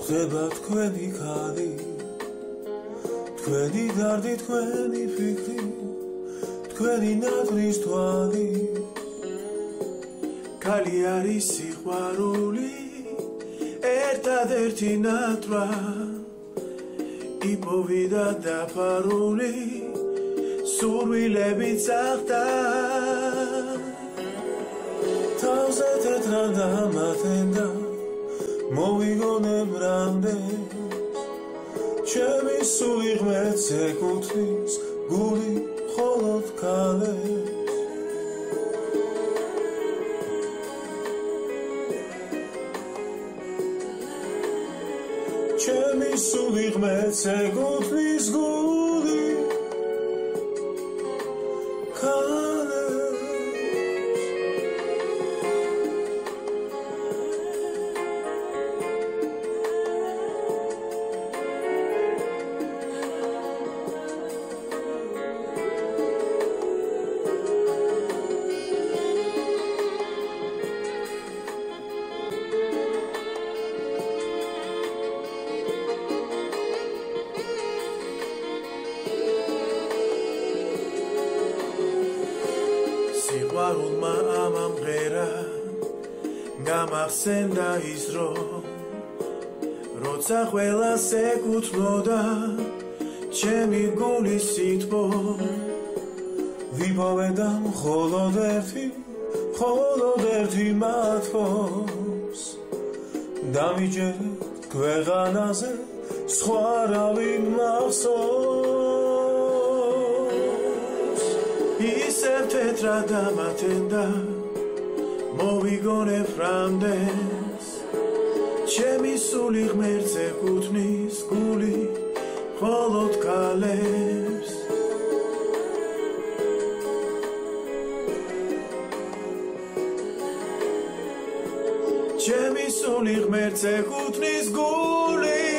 ხდება თქვენი ქალი თქვენი დარდი თქვენი ფიქრი თქვენი ნადრის თვალი ქალი არის სიყვარული ერთადერთი ნატრა იპოვიდა დაფარული სურვილებით წახდა თავზე თეთრად დამათენდა მოვიგონებ რამდენს ჩემი სული ღმერთს ეკუთვნის გული მხოლოდ ქალებს ჩემი სული ღმერთს ეკუთვნის გული სიყვარულმა ამამღერა გამახსენდა ის როცა ყველას ეკუთვნოდა ჩემი გულის სითბო ვიპოვედა მხოლოდ ერთი მათბობს დამიჯერეთ ქვეყანაზე სხვა არავინ მახსოვს ისევ თეთრად დამათენდა მოვიგონებ რამდენს ჩემი სული ღმერთს ეკუთვნის გული მხოლოდ ქალებს ჩემი სული ღმერთს ეკუთვნის გული